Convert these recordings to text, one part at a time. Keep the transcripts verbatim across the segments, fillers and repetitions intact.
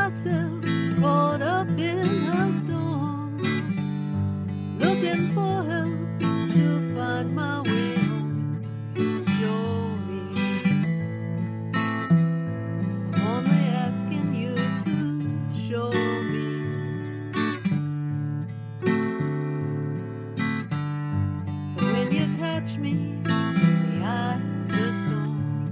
myself caught up in a storm, looking for help to find my way home. Show me. I'm only asking you to show me. So when you catch me in the eye of the storm,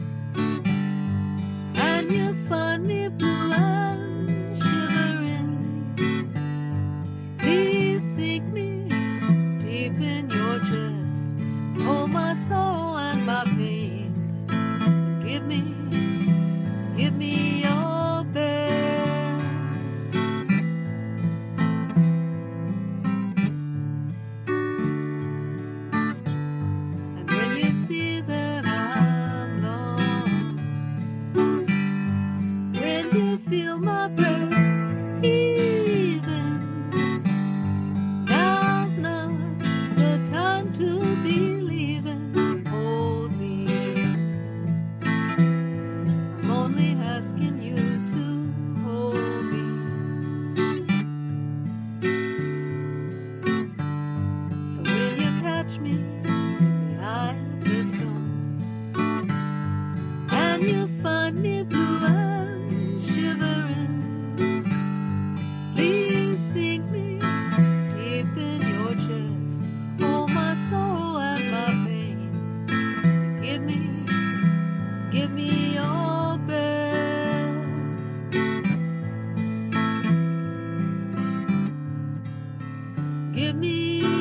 and you find me blue and shivering, please sink me deep in your chest, hold my sorrow and my pain. Give me, give me your best. And when you see that I'm lost, when you feel my breath heaving, now's not the time to be leaving. Hold me. I'm only asking you to hold me. So when you catch me in the eye of the storm, and you find me blue and shivering, please sink me deep in your chest, hold my sorrow and my pain. Give me, give me your best. Give me